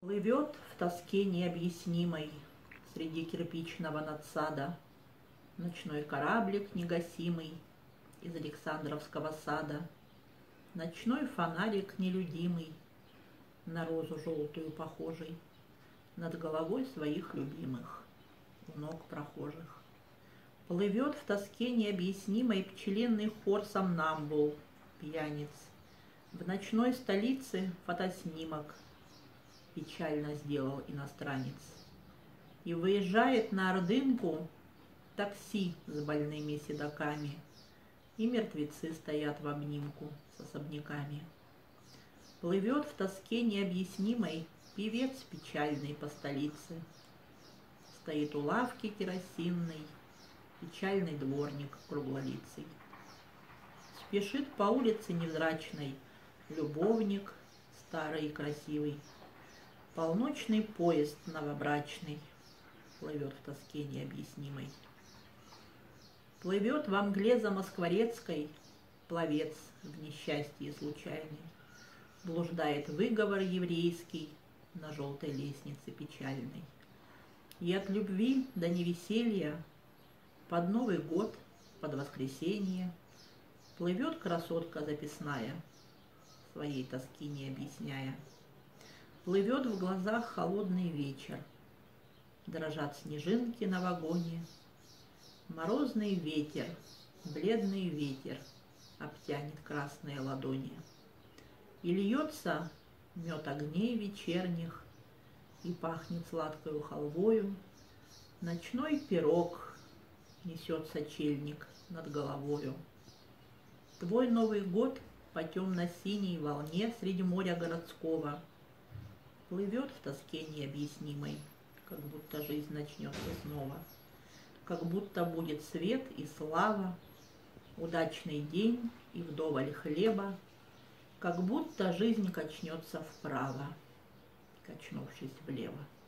Плывет в тоске необъяснимой среди кирпичного надсада ночной кораблик негасимый из Александровского сада, ночной фонарик нелюдимый, на розу желтую похожий, над головой своих любимых, у ног прохожих. Плывет в тоске необъяснимой пчелиный хор сомнамбул, пьяниц. В ночной столице фотоснимок печально сделал иностранец. И выезжает на Ордынку такси с больными седоками, и мертвецы стоят в обнимку с особняками. Плывет в тоске необъяснимой певец печальный по столице. Стоит у лавки керосинной печальный дворник круглолицый. Спешит по улице невзрачной любовник старый и красивый. Полночный поезд новобрачный плывет в тоске необъяснимой. Плывет во мгле замоскворецкой пловец в несчастье случайный. Блуждает выговор еврейский на желтой лестнице печальной. И от любви до невеселья под Новый год, под воскресенье плывет красотка записная, своей тоски не объясняя. Плывет в глазах холодный вечер, дрожат снежинки на вагоне. Морозный ветер, бледный ветер обтянет красные ладони. И льется мед огней вечерних, и пахнет сладкою халвою. Ночной пирог несет сочельник над головою. Твой Новый год по темно-синей волне среди моря городского плывет в тоске необъяснимой, как будто жизнь начнется снова, как будто будет свет и слава, удачный день и вдоволь хлеба, как будто жизнь качнется вправо, качнувшись влево.